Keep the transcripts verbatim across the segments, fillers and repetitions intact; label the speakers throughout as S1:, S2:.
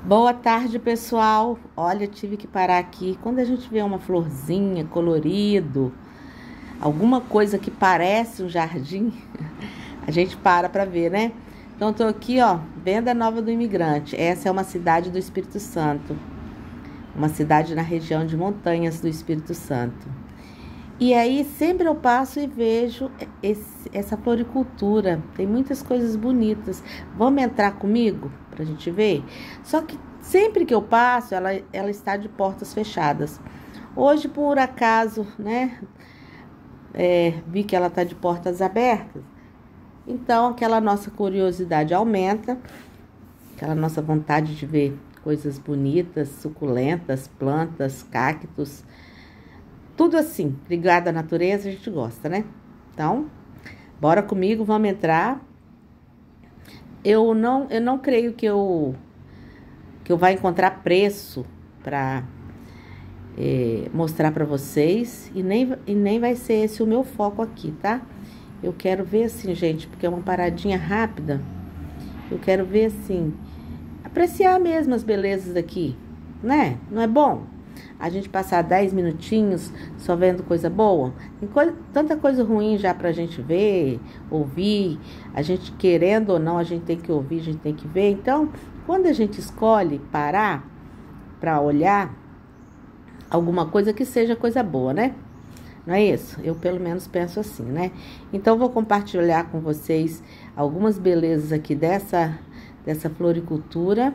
S1: Boa tarde, pessoal. Olha, tive que parar aqui. Quando a gente vê uma florzinha, colorido, alguma coisa que parece um jardim, a gente para para ver, né? Então, tô aqui, ó, Venda Nova do Imigrante. Essa é uma cidade do Espírito Santo, uma cidade na região de Montanhas do Espírito Santo. E aí, sempre eu passo e vejo esse, essa floricultura. Tem muitas coisas bonitas. Vamos entrar comigo pra gente ver? Só que sempre que eu passo, ela, ela está de portas fechadas. Hoje, por acaso, né, é, vi que ela está de portas abertas. Então, aquela nossa curiosidade aumenta, aquela nossa vontade de ver coisas bonitas, suculentas, plantas, cactos. Tudo assim, ligado à natureza, a gente gosta, né? Então, bora comigo, vamos entrar. Eu não, eu não creio que eu, que eu vá encontrar preço para é, mostrar para vocês. E nem, e nem vai ser esse o meu foco aqui, tá? Eu quero ver assim, gente, porque é uma paradinha rápida. Eu quero ver assim, apreciar mesmo as belezas daqui, né? Não é bom? A gente passar dez minutinhos só vendo coisa boa. Tem coisa, tanta coisa ruim já pra gente ver, ouvir. A gente querendo ou não, a gente tem que ouvir, a gente tem que ver. Então, quando a gente escolhe parar pra olhar alguma coisa, que seja coisa boa, né? Não é isso? Eu pelo menos penso assim, né? Então, vou compartilhar com vocês algumas belezas aqui dessa, dessa floricultura.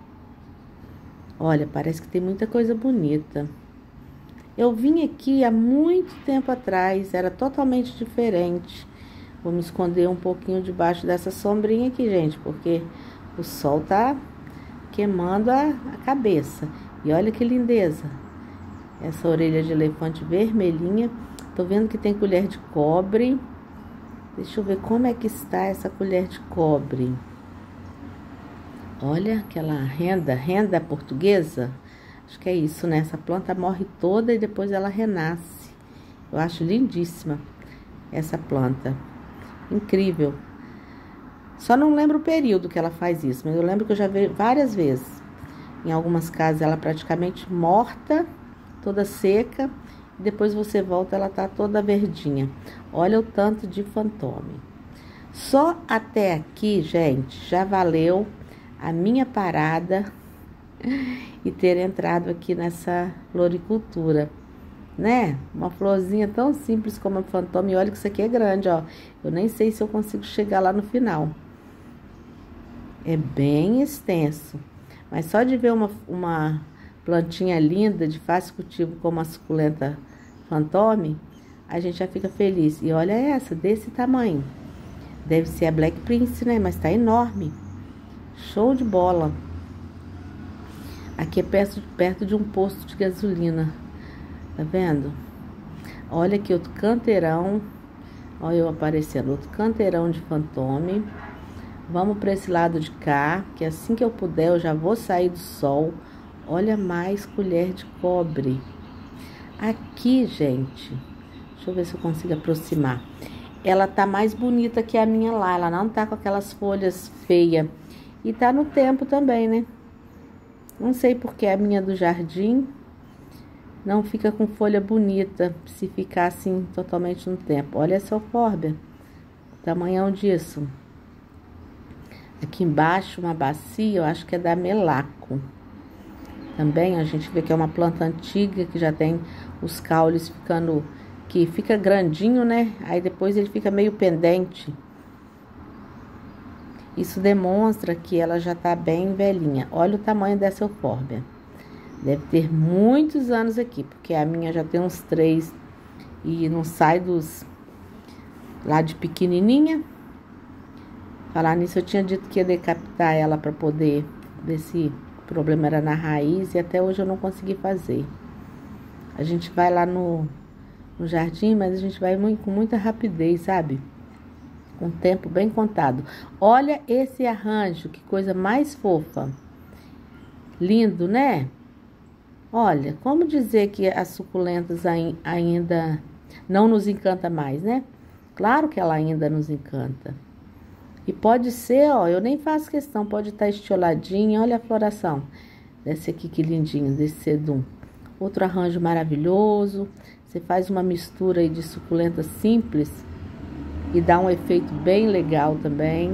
S1: Olha, parece que tem muita coisa bonita. Eu vim aqui há muito tempo atrás, era totalmente diferente. Vou me esconder um pouquinho debaixo dessa sombrinha aqui, gente, porque o sol tá queimando a, a cabeça. E olha que lindeza. Essa orelha de elefante vermelhinha. Tô vendo que tem colher de cobre. Deixa eu ver como é que está essa colher de cobre. Olha aquela renda, renda portuguesa. Acho que é isso, né? Essa planta morre toda e depois ela renasce. Eu acho lindíssima essa planta. Incrível. Só não lembro o período que ela faz isso, mas eu lembro que eu já vi várias vezes. Em algumas casas ela praticamente morta, toda seca. E depois você volta, ela tá toda verdinha. Olha o tanto de fantome. Só até aqui, gente, já valeu a minha parada e ter entrado aqui nessa floricultura, né? Uma florzinha tão simples como a fantome. E olha que isso aqui é grande, ó. Eu nem sei se eu consigo chegar lá no final. É bem extenso. Mas só de ver uma, uma plantinha linda, de fácil cultivo, como a suculenta fantome, a gente já fica feliz. E olha essa, desse tamanho. Deve ser a Black Prince, né? Mas tá enorme. Show de bola. Aqui é perto, perto de um posto de gasolina. Tá vendo? Olha aqui outro canteirão. Olha eu aparecendo. Outro canteirão de fantome. Vamos para esse lado de cá. Que assim que eu puder eu já vou sair do sol. Olha mais colher de cobre. Aqui, gente. Deixa eu ver se eu consigo aproximar. Ela tá mais bonita que a minha lá. Ela não tá com aquelas folhas feias. E tá no tempo também, né? Não sei porque a minha do jardim não fica com folha bonita se ficar assim totalmente no tempo. Olha essa eufórbia, o tamanhão disso. Aqui embaixo uma bacia, eu acho que é da Melaco. Também a gente vê que é uma planta antiga que já tem os caules ficando, que fica grandinho, né? Aí depois ele fica meio pendente. Isso demonstra que ela já tá bem velhinha. Olha o tamanho dessa eufórbia. Deve ter muitos anos aqui, porque a minha já tem uns três e não sai dos lá de pequenininha. Falar nisso, eu tinha dito que ia decapitar ela para poder ver se o problema era na raiz e até hoje eu não consegui fazer. A gente vai lá no, no jardim, mas a gente vai muito, com muita rapidez, sabe? Um tempo bem contado. Olha esse arranjo, que coisa mais fofa. Lindo, né? Olha, como dizer que as suculentas ainda não nos encanta mais, né? Claro que ela ainda nos encanta. E pode ser, ó, eu nem faço questão, pode estar estioladinho. Olha a floração desse aqui, que lindinho, desse sedum. Outro arranjo maravilhoso. Você faz uma mistura aí de suculenta simples e dá um efeito bem legal também.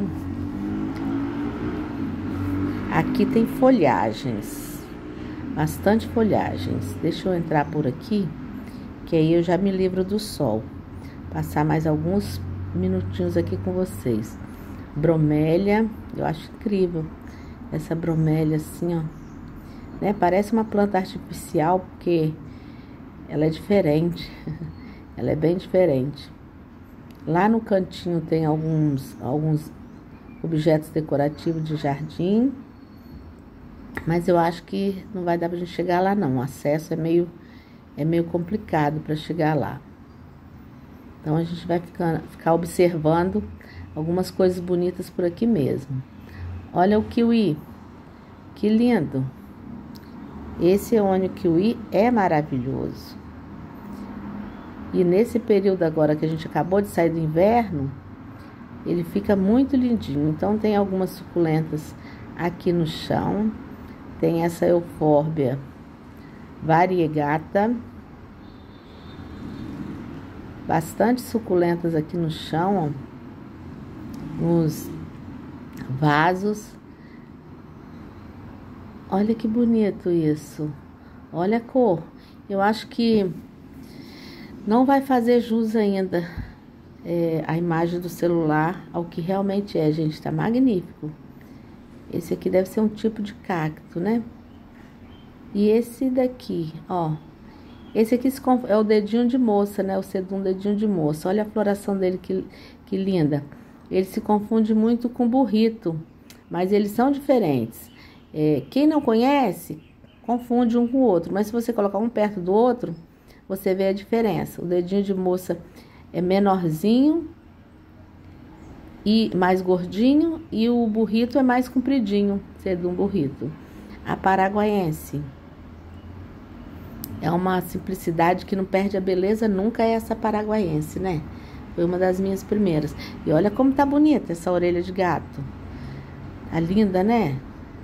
S1: Aqui tem folhagens, bastante folhagens. Deixa eu entrar por aqui, que aí eu já me livro do sol. Passar mais alguns minutinhos aqui com vocês. Bromélia, eu acho incrível essa bromélia assim, ó, né? Parece uma planta artificial porque ela é diferente. Ela é bem diferente. Lá no cantinho tem alguns alguns objetos decorativos de jardim, mas eu acho que não vai dar pra gente chegar lá não. O acesso é meio é meio complicado para chegar lá. Então a gente vai ficar, ficar observando algumas coisas bonitas por aqui mesmo. Olha o kiwi, que lindo! Esse êônio kiwi é maravilhoso. E nesse período agora que a gente acabou de sair do inverno, ele fica muito lindinho. Então tem algumas suculentas aqui no chão. Tem essa eufórbia variegata. Bastante suculentas aqui no chão, ó. Nos vasos. Olha que bonito isso. Olha a cor. Eu acho que não vai fazer jus ainda é, a imagem do celular ao que realmente é, gente. Tá magnífico. Esse aqui deve ser um tipo de cacto, né? E esse daqui, ó. Esse aqui é o dedinho de moça, né? O sedum dedinho de moça. Olha a floração dele, que, que linda. Ele se confunde muito com burrito, mas eles são diferentes. É, quem não conhece, confunde um com o outro. Mas se você colocar um perto do outro, você vê a diferença. O dedinho de moça é menorzinho e mais gordinho, e o burrito é mais compridinho, sedum burrito. A paraguaiense é uma simplicidade que não perde a beleza nunca, é essa paraguaiense, né? Foi uma das minhas primeiras. E olha como tá bonita essa orelha de gato. Tá linda, né?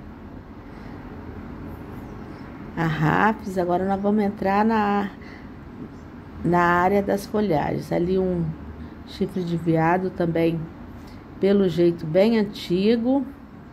S1: A Rafis, agora nós vamos entrar na, na área das folhagens. Ali um chifre de veado também, pelo jeito bem antigo.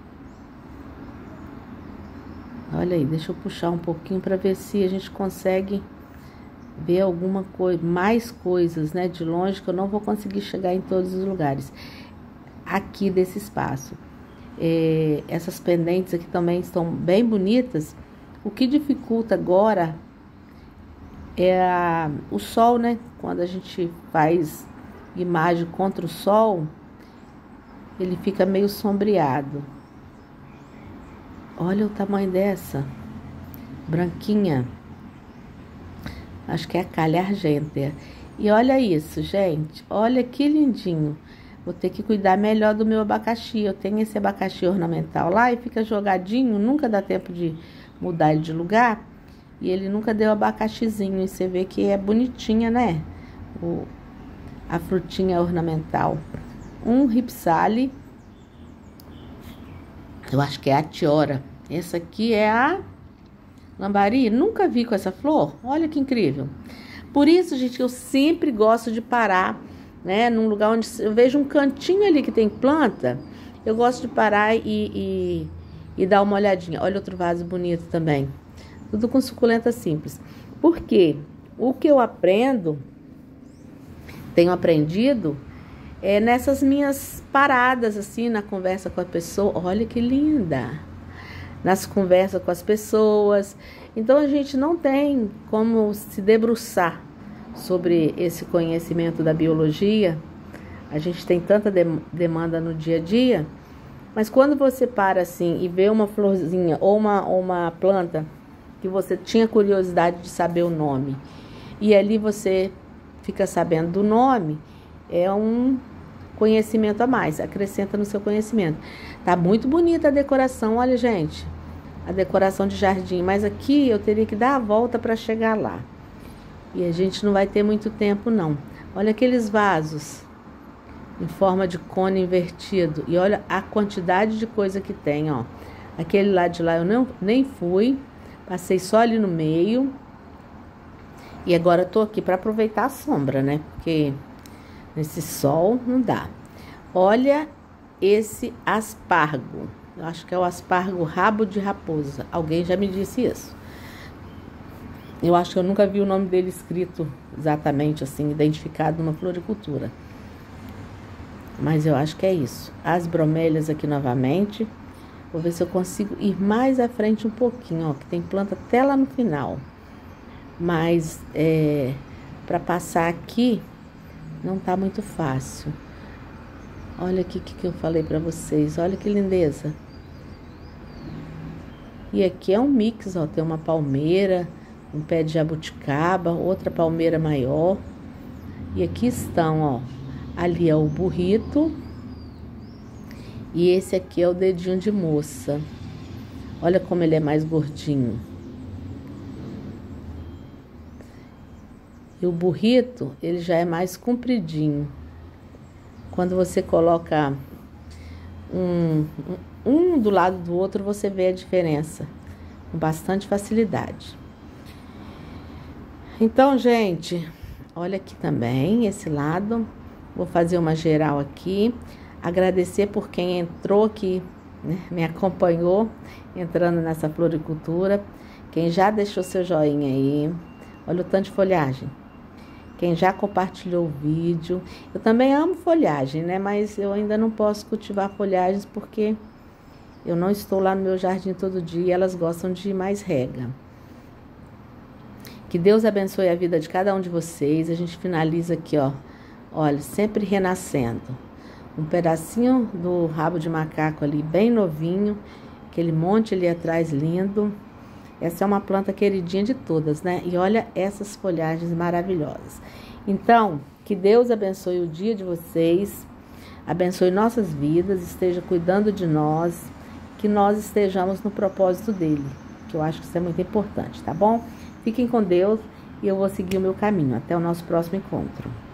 S1: Olha aí, deixa eu puxar um pouquinho para ver se a gente consegue ver alguma coisa, mais coisas, né, de longe, que eu não vou conseguir chegar em todos os lugares aqui desse espaço. É, essas pendentes aqui também estão bem bonitas. O que dificulta agora é a, o sol, né? Quando a gente faz imagem contra o sol, ele fica meio sombreado. Olha o tamanho dessa, branquinha. Acho que é a calha argêntea. E olha isso, gente. Olha que lindinho. Vou ter que cuidar melhor do meu abacaxi. Eu tenho esse abacaxi ornamental lá e fica jogadinho. Nunca dá tempo de mudar ele de lugar. E ele nunca deu abacaxizinho. E você vê que é bonitinha, né? O, a frutinha ornamental. Um ripsale. Eu acho que é a tiora. Essa aqui é a lambari. Nunca vi com essa flor. Olha que incrível. Por isso, gente, eu sempre gosto de parar, né? Num lugar onde eu vejo um cantinho ali que tem planta. Eu gosto de parar e, e, e dar uma olhadinha. Olha outro vaso bonito também. Tudo com suculenta simples. Por quê? O que eu aprendo, tenho aprendido, é nessas minhas paradas, assim, na conversa com a pessoa. Olha que linda! Nas conversas com as pessoas. Então, a gente não tem como se debruçar sobre esse conhecimento da biologia. A gente tem tanta de- demanda no dia a dia. Mas quando você para assim e vê uma florzinha ou uma, ou uma planta que você tinha curiosidade de saber o nome, e ali você fica sabendo do nome, é um conhecimento a mais, acrescenta no seu conhecimento. Tá muito bonita a decoração, olha, gente, a decoração de jardim, mas aqui eu teria que dar a volta para chegar lá. E a gente não vai ter muito tempo, não. Olha aqueles vasos em forma de cone invertido. E olha a quantidade de coisa que tem, ó. Aquele lá de lá eu não, nem fui, passei só ali no meio. E agora eu tô aqui para aproveitar a sombra, né? Porque nesse sol não dá. Olha esse aspargo. Eu acho que é o aspargo rabo de raposa. Alguém já me disse isso. Eu acho que eu nunca vi o nome dele escrito exatamente assim, identificado numa floricultura. Mas eu acho que é isso. As bromélias aqui novamente. Vou ver se eu consigo ir mais à frente um pouquinho, ó. Que tem planta até lá no final. Mas é, para passar aqui não tá muito fácil. Olha aqui o que, que eu falei para vocês. Olha que lindeza. E aqui é um mix, ó. Tem uma palmeira, um pé de jabuticaba, outra palmeira maior. E aqui estão, ó. Ali é o burrito. E esse aqui é o dedinho de moça. Olha como ele é mais gordinho. E o burrito, ele já é mais compridinho. Quando você coloca um, um, um do lado do outro, você vê a diferença. Com bastante facilidade. Então, gente, olha aqui também, esse lado. Vou fazer uma geral aqui. Agradecer por quem entrou aqui, né, me acompanhou, entrando nessa floricultura. Quem já deixou seu joinha aí. Olha o tanto de folhagem. Quem já compartilhou o vídeo. Eu também amo folhagem, né? Mas eu ainda não posso cultivar folhagens porque eu não estou lá no meu jardim todo dia e elas gostam de mais rega. Que Deus abençoe a vida de cada um de vocês. A gente finaliza aqui, ó. Olha, sempre renascendo. Um pedacinho do rabo de macaco ali, bem novinho. Aquele monte ali atrás, lindo. Essa é uma planta queridinha de todas, né? E olha essas folhagens maravilhosas. Então, que Deus abençoe o dia de vocês. Abençoe nossas vidas. Esteja cuidando de nós. Que nós estejamos no propósito dele. Que eu acho que isso é muito importante, tá bom? Fiquem com Deus e eu vou seguir o meu caminho. Até o nosso próximo encontro.